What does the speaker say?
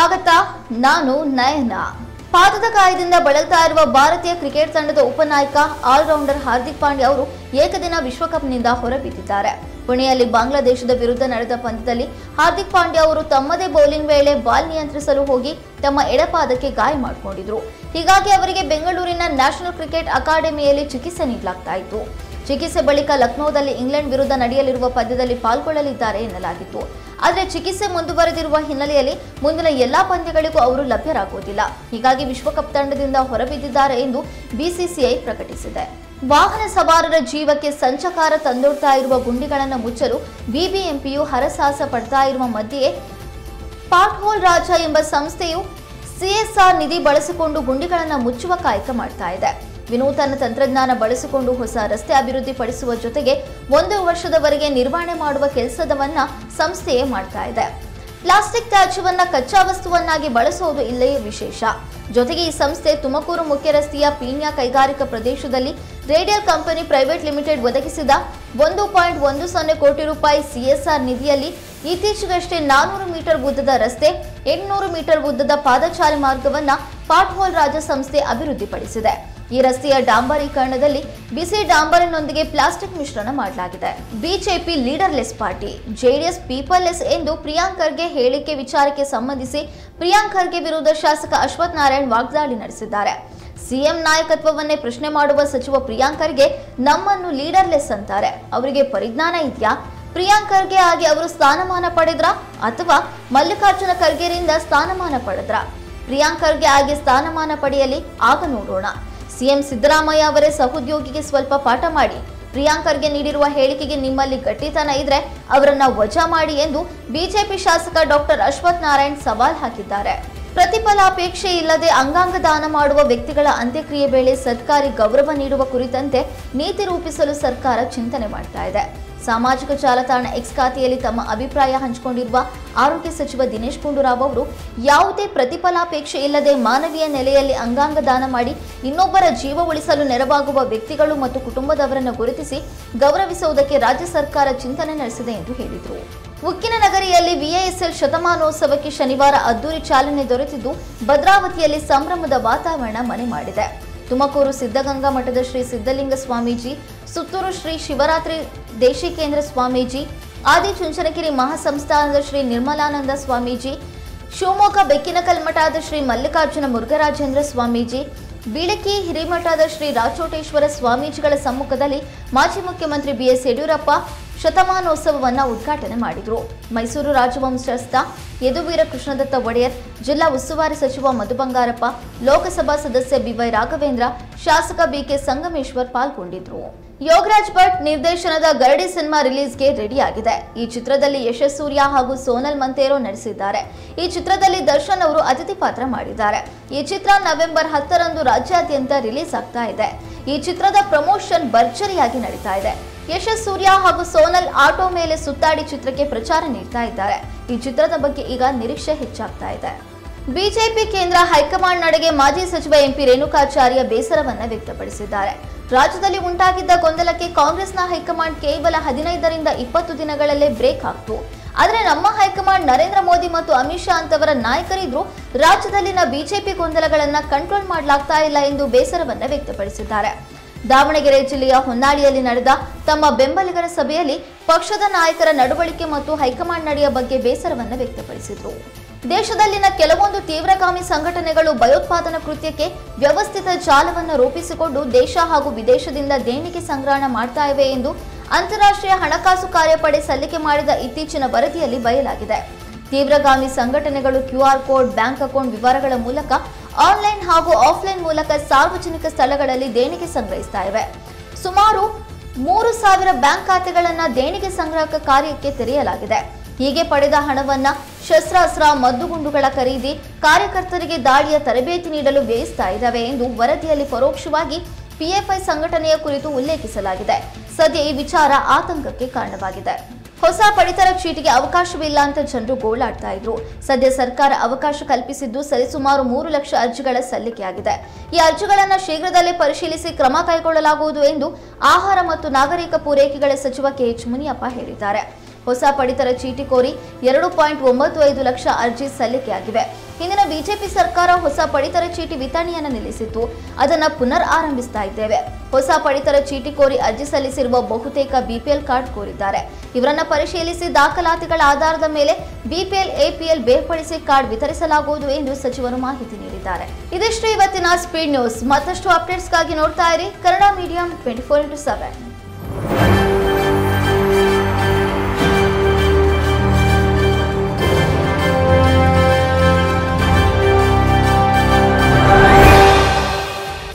ಸ್ವಾಗತ. ನಾನು ನಯನ. ಪಾದದ ಗಾಯದಿಂದ ಬಳಲ್ತಾ ಇರುವ ಭಾರತೀಯ ಕ್ರಿಕೆಟ್ ತಂಡದ ಉಪನಾಯಕ ಆಲ್ರೌಂಡರ್ ಹಾರ್ದಿಕ್ ಪಾಂಡ್ಯ ಅವರು ಏಕದಿನ ವಿಶ್ವಕಪ್ನಿಂದ ಹೊರಬಿದ್ದಿದ್ದಾರೆ. ಪುಣೆಯಲ್ಲಿ ಬಾಂಗ್ಲಾದೇಶದ ವಿರುದ್ಧ ನಡೆದ ಪಂದ್ಯದಲ್ಲಿ ಹಾರ್ದಿಕ್ ಪಾಂಡ್ಯ ಅವರು ತಮ್ಮದೇ ಬೌಲಿಂಗ್ ವೇಳೆ ಬಾಲ್ ನಿಯಂತ್ರಿಸಲು ಹೋಗಿ ತಮ್ಮ ಎಡಪಾದಕ್ಕೆ ಗಾಯ ಮಾಡಿಕೊಂಡಿದ್ರು. ಹೀಗಾಗಿ ಅವರಿಗೆ ಬೆಂಗಳೂರಿನ ನ್ಯಾಷನಲ್ ಕ್ರಿಕೆಟ್ ಅಕಾಡೆಮಿಯಲ್ಲಿ ಚಿಕಿತ್ಸೆ ನೀಡಲಾಗ್ತಾ ಇತ್ತು. ಚಿಕಿತ್ಸೆ ಬಳಿಕ ಲಕ್ನೋದಲ್ಲಿ ಇಂಗ್ಲೆಂಡ್ ವಿರುದ್ಧ ನಡೆಯಲಿರುವ ಪಂದ್ಯದಲ್ಲಿ ಪಾಲ್ಗೊಳ್ಳಲಿದ್ದಾರೆ ಎನ್ನಲಾಗಿತ್ತು. ಆದರೆ ಚಿಕಿತ್ಸೆ ಮುಂದುವರೆದಿರುವ ಹಿನ್ನೆಲೆಯಲ್ಲಿ ಮುಂದಿನ ಎಲ್ಲಾ ಪಂದ್ಯಗಳಿಗೂ ಅವರು ಲಭ್ಯರಾಗುವುದಿಲ್ಲ. ಹೀಗಾಗಿ ವಿಶ್ವಕಪ್ ತಂಡದಿಂದ ಹೊರಬಿದ್ದಿದ್ದಾರೆ ಎಂದು ಬಿಸಿಸಿಐ ಪ್ರಕಟಿಸಿದೆ. ವಾಹನ ಸವಾರರ ಜೀವಕ್ಕೆ ಸಂಚಕಾರ ತಂದೊಡ್ತಾ ಇರುವ ಗುಂಡಿಗಳನ್ನು ಮುಚ್ಚಲು ಬಿಬಿಎಂಪಿಯು ಹರಸಾಹಸ ಪಡ್ತಾ ಇರುವ ಮಧ್ಯೆಯೇ ಪಾಟ್ಹೋಲ್ ರಾಜ ಎಂಬ ಸಂಸ್ಥೆಯು ಸಿಎಸ್ಆರ್ ನಿಧಿ ಬಳಸಿಕೊಂಡು ಗುಂಡಿಗಳನ್ನು ಮುಚ್ಚುವ ಕಾಯಕ ಮಾಡ್ತಾ ಇದೆ. ವಿನೂತನ ತಂತ್ರಜ್ಞಾನ ಬಳಸಿಕೊಂಡು ಹೊಸ ರಸ್ತೆ ಅಭಿವೃದ್ಧಿಪಡಿಸುವ ಜೊತೆಗೆ 1 ವರ್ಷದವರೆಗೆ ನಿರ್ವಹಣೆ ಮಾಡುವ ಕೆಲಸವನ್ನ ಸಂಸ್ಥೆಯೇ ಮಾಡ್ತಾ ಇದೆ. ಪ್ಲಾಸ್ಟಿಕ್ ತ್ಯಾಜ್ಯವನ್ನ ಕಚ್ಚಾ ವಸ್ತುವನ್ನಾಗಿ ಬಳಸುವುದು ಇಲ್ಲೇ ವಿಶೇಷ. ಜೊತೆಗೆ ಈ ಸಂಸ್ಥೆ ತುಮಕೂರು ಮುಖ್ಯ ರಸ್ತೆಯ ಪೀಣ್ಯ ಕೈಗಾರಿಕಾ ಪ್ರದೇಶದಲ್ಲಿ ರೇಡಿಯಲ್ ಕಂಪನಿ ಪ್ರೈವೇಟ್ ಲಿಮಿಟೆಡ್ ಒದಗಿಸಿದ 1.10 ಕೋಟಿ ರೂಪಾಯಿ ಸಿಎಸ್ಆರ್ ನಿಧಿಯಲ್ಲಿ ಇತ್ತೀಚೆಗಷ್ಟೇ 400 ಮೀಟರ್ ಉದ್ದದ ರಸ್ತೆ, 800 ಮೀಟರ್ ಉದ್ದದ ಪಾದಚಾರಿ ಮಾರ್ಗವನ್ನ ಪಾಟ್ಹೋಲ್ ರಾಜ ಸಂಸ್ಥೆ ಅಭಿವೃದ್ಧಿಪಡಿಸಿದೆ. ಈ ರಸ್ತೆಯ ಡಾಂಬರೀಕರಣದಲ್ಲಿ ಬಿಸಿ ಡಾಂಬರಿನೊಂದಿಗೆ ಪ್ಲಾಸ್ಟಿಕ್ ಮಿಶ್ರಣ ಮಾಡಲಾಗಿದೆ. BJP leaderless party, JDS peopleless ಎಂದು ಪ್ರಿಯಾಂಕ್ ಖರ್ಗೆ ಹೇಳಿಕೆ ವಿಚಾರಕ್ಕೆ ಸಂಬಂಧಿಸಿ ಪ್ರಿಯಾಂಕ್ ಖರ್ಗೆ ವಿರುದ್ಧ ಶಾಸಕ ಅಶ್ವಥ್ ನಾರಾಯಣ್ ವಾಗ್ದಾಳಿ ನಡೆಸಿದ್ದಾರೆ. ಸಿಎಂ ನಾಯಕತ್ವವನ್ನೇ ಪ್ರಶ್ನೆ ಮಾಡುವ ಸಚಿವ ಪ್ರಿಯಾಂಕ್ ಖರ್ಗೆ ನಮ್ಮನ್ನು ಲೀಡರ್ಲೆಸ್ ಅಂತಾರೆ. ಅವರಿಗೆ ಪರಿಜ್ಞಾನ ಇದೆಯಾ? ಪ್ರಿಯಾಂಕ್ ಖರ್ಗೆ ಆಗಿ ಅವರು ಸ್ಥಾನಮಾನ ಪಡೆದ್ರಾ ಅಥವಾ ಮಲ್ಲಿಕಾರ್ಜುನ ಖರ್ಗೆರಿಂದ ಸ್ಥಾನಮಾನ ಪಡೆದ್ರಾ? ಪ್ರಿಯಾಂಕ್ ಖರ್ಗೆ ಆಗಿ ಸ್ಥಾನಮಾನ ಪಡೆಯಲಿ, ಆಗ ನೋಡೋಣ. ಸಿಎಂ ಸಿದ್ದರಾಮಯ್ಯ ಅವರೇ ಸಹೋದ್ಯೋಗಿಗೆ ಸ್ವಲ್ಪ ಪಾಠ ಮಾಡಿ. ಪ್ರಿಯಾಂಕ್ ಖರ್ಗೆ ನೀಡಿರುವ ಹೇಳಿಕೆಗೆ ನಿಮ್ಮಲ್ಲಿ ಗಟ್ಟಿತನ ಇದ್ರೆ ಅವರನ್ನ ವಜಾ ಮಾಡಿ ಎಂದು ಬಿಜೆಪಿ ಶಾಸಕ ಡಾಕ್ಟರ್ ಅಶ್ವಥ್ ನಾರಾಯಣ್ ಸವಾಲ್ ಹಾಕಿದ್ದಾರೆ. ಪ್ರತಿಫಲಾಪೇಕ್ಷೆ ಇಲ್ಲದೆ ಅಂಗಾಂಗ ದಾನ ಮಾಡುವ ವ್ಯಕ್ತಿಗಳ ಅಂತ್ಯಕ್ರಿಯೆ ವೇಳೆ ಸರ್ಕಾರಿ ಗೌರವ ನೀಡುವ ಕುರಿತಂತೆ ನೀತಿ ರೂಪಿಸಲು ಸರ್ಕಾರ ಚಿಂತನೆ ಮಾಡ್ತಾ ಇದೆ. ಸಾಮಾಜಿಕ ಜಾಲತಾಣ ಎಕ್ಸ್ ಖಾತೆಯಲ್ಲಿ ತಮ್ಮ ಅಭಿಪ್ರಾಯ ಹಂಚಿಕೊಂಡಿರುವ ಆರೋಗ್ಯ ಸಚಿವ ದಿನೇಶ್ ಗುಂಡೂರಾವ್ ಅವರು ಯಾವುದೇ ಪ್ರತಿಫಲಾಪೇಕ್ಷೆ ಇಲ್ಲದೆ ಮಾನವೀಯ ನೆಲೆಯಲ್ಲಿ ಅಂಗಾಂಗ ದಾನ ಮಾಡಿ ಇನ್ನೊಬ್ಬರ ಜೀವ ಉಳಿಸಲು ನೆರವಾಗುವ ವ್ಯಕ್ತಿಗಳು ಮತ್ತು ಕುಟುಂಬದವರನ್ನು ಗುರುತಿಸಿ ಗೌರವಿಸುವುದಕ್ಕೆ ರಾಜ್ಯ ಸರ್ಕಾರ ಚಿಂತನೆ ನಡೆಸಿದೆ ಎಂದು ಹೇಳಿದರು. ಉಕ್ಕಿನ ನಗರಿಯಲ್ಲಿ ವಿಎಎಸ್ಎಲ್ ಶತಮಾನೋತ್ಸವಕ್ಕೆ ಶನಿವಾರ ಅದ್ದೂರಿ ಚಾಲನೆ ದೊರೆತಿದ್ದು ಭದ್ರಾವತಿಯಲ್ಲಿ ಸಂಭ್ರಮದ ವಾತಾವರಣ ಮನೆ ಮಾಡಿದೆ. ತುಮಕೂರು ಸಿದ್ಧಗಂಗಾ ಮಠದ ಶ್ರೀ ಸಿದ್ಧಲಿಂಗ ಸ್ವಾಮೀಜಿ, ಸುತ್ತೂರು ಶ್ರೀ ಶಿವರಾತ್ರಿ ದೇಶಿಕೇಂದ್ರ ಸ್ವಾಮೀಜಿ, ಆದಿಚುಂಚನಗಿರಿ ಮಹಾಸಂಸ್ಥಾನದ ಶ್ರೀ ನಿರ್ಮಲಾನಂದ ಸ್ವಾಮೀಜಿ, ಶಿವಮೊಗ್ಗ ಬೆಕ್ಕಿನಕಲ್ಮಠದ ಶ್ರೀ ಮಲ್ಲಿಕಾರ್ಜುನ ಮುರುಘರಾಜೇಂದ್ರ ಸ್ವಾಮೀಜಿ, ಬೀಳಕಿ ಹಿರೇಮಠದ ಶ್ರೀ ರಾಚೋಟೇಶ್ವರ ಸ್ವಾಮೀಜಿಗಳ ಸಮ್ಮುಖದಲ್ಲಿ ಮಾಜಿ ಮುಖ್ಯಮಂತ್ರಿ ಬಿಎಸ್ ಯಡಿಯೂರಪ್ಪ ಶತಮಾನೋತ್ಸವವನ್ನು ಉದ್ಘಾಟನೆ ಮಾಡಿದರು. ಮೈಸೂರು ರಾಜವಂಶಸ್ಥ ಯದುವೀರ ಕೃಷ್ಣದತ್ತ ಒಡೆಯರ್, ಜಿಲ್ಲಾ ಉಸ್ತುವಾರಿ ಸಚಿವ ಮಧು ಬಂಗಾರಪ್ಪ, ಲೋಕಸಭಾ ಸದಸ್ಯ ಬಿವೈ ರಾಘವೇಂದ್ರ, ಶಾಸಕ ಬಿಕೆ ಸಂಗಮೇಶ್ವರ್ ಪಾಲ್ಗೊಂಡಿದ್ರು. ಯೋಗರಾಜ್ ಭಟ್ ನಿರ್ದೇಶನದ ಗರಡಿ ಸಿನಿಮಾ ರಿಲೀಸ್ಗೆ ರೆಡಿ ಆಗಿದೆ. ಈ ಚಿತ್ರದಲ್ಲಿ ಯಶಸ್ ಸೂರ್ಯ ಹಾಗೂ ಸೋನಲ್ ಮಂತೇರೋ ನಟಿಸಿದ್ದಾರೆ. ಈ ಚಿತ್ರದಲ್ಲಿ ದರ್ಶನ್ ಅವರು ಅತಿಥಿ ಪಾತ್ರ ಮಾಡಿದ್ದಾರೆ. ಈ ಚಿತ್ರ ನವೆಂಬರ್ 10ರಂದು ರಾಜ್ಯಾದ್ಯಂತ ರಿಲೀಸ್ ಆಗ್ತಾ ಇದೆ. ಈ ಚಿತ್ರದ ಪ್ರಮೋಷನ್ ಭರ್ಜರಿಯಾಗಿ ನಡೀತಾ ಇದೆ. ಯಶಸ್ ಸೂರ್ಯ ಹಾಗೂ ಸೋನಲ್ ಆಟೋ ಮೇಲೆ ಸುತ್ತಾಡಿ ಚಿತ್ರಕ್ಕೆ ಪ್ರಚಾರ ನೀಡ್ತಾ ಇದ್ದಾರೆ. ಈ ಚಿತ್ರದ ಬಗ್ಗೆ ಈಗ ನಿರೀಕ್ಷೆ ಹೆಚ್ಚಾಗ್ತಾ ಇದೆ. ಬಿಜೆಪಿ ಕೇಂದ್ರ ಹೈಕಮಾಂಡ್ ನಡೆಗೆ ಮಾಜಿ ಸಚಿವ ಎಂಪಿ ರೇಣುಕಾಚಾರ್ಯ ಬೇಸರವನ್ನ ವ್ಯಕ್ತಪಡಿಸಿದ್ದಾರೆ. ರಾಜ್ಯದಲ್ಲಿ ಉಂಟಾಗಿದ್ದ ಗೊಂದಲಕ್ಕೆ ಕಾಂಗ್ರೆಸ್ನ ಹೈಕಮಾಂಡ್ ಕೇವಲ 15ರಿಂದ 20 ದಿನಗಳಲ್ಲೇ ಬ್ರೇಕ್ ಹಾಕ್ತು. ಆದರೆ ನಮ್ಮ ಹೈಕಮಾಂಡ್ ನರೇಂದ್ರ ಮೋದಿ ಮತ್ತು ಅಮಿತ್ ಶಾ ಅಂತವರ ನಾಯಕರಿದ್ರು ರಾಜ್ಯದಲ್ಲಿನ ಬಿಜೆಪಿ ಗೊಂದಲಗಳನ್ನ ಕಂಟ್ರೋಲ್ ಮಾಡಲಾಗ್ತಾ ಇಲ್ಲ ಎಂದು ಬೇಸರವನ್ನ ವ್ಯಕ್ತಪಡಿಸಿದ್ದಾರೆ. ದಾವಣಗೆರೆ ಜಿಲ್ಲೆಯ ಹೊನ್ನಾಳಿಯಲ್ಲಿ ನಡೆದ ತಮ್ಮ ಬೆಂಬಲಿಗರ ಸಭೆಯಲ್ಲಿ ಪಕ್ಷದ ನಾಯಕರ ನಡವಳಿಕೆ ಮತ್ತು ಹೈಕಮಾಂಡ್ ನಡೆಯ ಬಗ್ಗೆ ಬೇಸರವನ್ನು ವ್ಯಕ್ತಪಡಿಸಿದರು. ದೇಶದಲ್ಲಿನ ಕೆಲವೊಂದು ತೀವ್ರಗಾಮಿ ಸಂಘಟನೆಗಳು ಭಯೋತ್ಪಾದನಾ ಕೃತ್ಯಕ್ಕೆ ವ್ಯವಸ್ಥಿತ ಜಾಲವನ್ನು ರೂಪಿಸಿಕೊಂಡು ದೇಶ ಹಾಗೂ ವಿದೇಶದಿಂದ ದೇಣಿಗೆ ಸಂಗ್ರಹಣ ಮಾಡ್ತಾ ಇವೆ ಎಂದು ಅಂತಾರಾಷ್ಟ್ರೀಯ ಹಣಕಾಸು ಕಾರ್ಯಪಡೆ ಸಲ್ಲಿಕೆ ಮಾಡಿದ ಇತ್ತೀಚಿನ ವರದಿಯಲ್ಲಿ ಬಯಲಾಗಿದೆ. ತೀವ್ರಗಾಮಿ ಸಂಘಟನೆಗಳು QR ಕೋಡ್, ಬ್ಯಾಂಕ್ ಅಕೌಂಟ್ ವಿವರಗಳ ಮೂಲಕ ಆನ್ಲೈನ್ ಹಾಗೂ ಆಫ್ಲೈನ್ ಮೂಲಕ ಸಾರ್ವಜನಿಕ ಸ್ಥಳಗಳಲ್ಲಿ ದೇಣಿಗೆ ಸಂಗ್ರಹಿಸ್ತಾ ಇವೆ. ಸುಮಾರು 3000 ಬ್ಯಾಂಕ್ ಖಾತೆಗಳನ್ನು ದೇಣಿಗೆ ಸಂಗ್ರಹಕ ಕಾರ್ಯಕ್ಕೆ ತೆರೆಯಲಾಗಿದೆ. ಹೀಗೆ ಪಡೆದ ಹಣವನ್ನ ಶಸ್ತ್ರಾಸ್ತ್ರ, ಮದ್ದುಗುಂಡುಗಳ ಖರೀದಿ, ಕಾರ್ಯಕರ್ತರಿಗೆ ದಾಳಿಯ ತರಬೇತಿ ನೀಡಲು ವ್ಯಯಿಸ್ತಾ ಇದ್ದಾವೆ ಎಂದು ವರದಿಯಲ್ಲಿ ಪರೋಕ್ಷವಾಗಿ PFI ಸಂಘಟನೆಯ ಕುರಿತು ಉಲ್ಲೇಖಿಸಲಾಗಿದೆ. ಸದ್ಯ ಈ ವಿಚಾರ ಆತಂಕಕ್ಕೆ ಕಾರಣವಾಗಿದೆ. ಹೊಸ ಪಡಿತರ ಚೀಟಿಗೆ ಅವಕಾಶವಿಲ್ಲ ಅಂತ ಜನರು ಗೋಳಾಡ್ತಾ ಇದ್ರು. ಸದ್ಯ ಸರ್ಕಾರ ಅವಕಾಶ ಕಲ್ಪಿಸಿದ್ದು ಸರಿಸುಮಾರು 3 ಲಕ್ಷ ಅರ್ಜಿಗಳ ಸಲ್ಲಿಕೆಯಾಗಿದೆ. ಈ ಅರ್ಜಿಗಳನ್ನು ಶೀಘ್ರದಲ್ಲೇ ಪರಿಶೀಲಿಸಿ ಕ್ರಮ ಕೈಗೊಳ್ಳಲಾಗುವುದು ಎಂದು ಆಹಾರ ಮತ್ತು ನಾಗರಿಕ ಪೂರೈಕೆಗಳ ಸಚಿವ KH ಮುನಿಯಪ್ಪ ಹೇಳಿದ್ದಾರೆ. ಹೊಸ ಪಡಿತರ ಚೀಟಿ ಕೋರಿ 2.95 ಲಕ್ಷ ಅರ್ಜಿ ಸಲ್ಲಿಕೆಯಾಗಿವೆ. ಹಿಂದಿನ ಬಿಜೆಪಿ ಸರ್ಕಾರ ಹೊಸ ಪಡಿತರ ಚೀಟಿ ವಿತರಣೆಯನ್ನು ನಿಲ್ಲಿಸಿತ್ತು. ಅದನ್ನು ಪುನರ್ ಆರಂಭಿಸ್ತಾ ಇದ್ದೇವೆ. ಹೊಸ ಪಡಿತರ ಚೀಟಿ ಕೋರಿ ಅರ್ಜಿ ಸಲ್ಲಿಸಿರುವ ಬಹುತೇಕ ಬಿಪಿಎಲ್ ಕಾರ್ಡ್ ಕೋರಿದ್ದಾರೆ. ಇವರನ್ನ ಪರಿಶೀಲಿಸಿ ದಾಖಲಾತಿಗಳ ಆಧಾರದ ಮೇಲೆ ಬಿಪಿಎಲ್ ಎಪಿಎಲ್ ಬೇರ್ಪಡಿಸಿ ಕಾರ್ಡ್ ವಿತರಿಸಲಾಗುವುದು ಎಂದು ಸಚಿವರು ಮಾಹಿತಿ ನೀಡಿದ್ದಾರೆ. ಇದಿಷ್ಟು ಇವತ್ತಿನ ಸ್ಪೀಡ್ ನ್ಯೂಸ್. ಮತ್ತಷ್ಟು ಅಪ್ಡೇಟ್ಸ್ಗಾಗಿ ನೋಡ್ತಾ ಇರಿ ಕನ್ನಡ ಮೀಡಿಯಂ 24/7.